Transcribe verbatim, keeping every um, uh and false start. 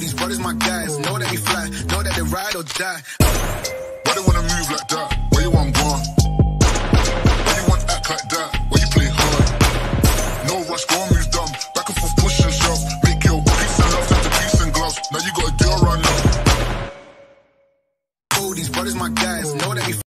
these brothers my guys. Know that they fly, know that they ride or die. Why they wanna move like that? Where you want gone? Why you want act like that? Why you play hard? No rush, go and move dumb. Back and forth, push and shove. Make your peace and love turn to peace and gloves. Now you got a deal right now. Oh, these brothers my guys. Know that they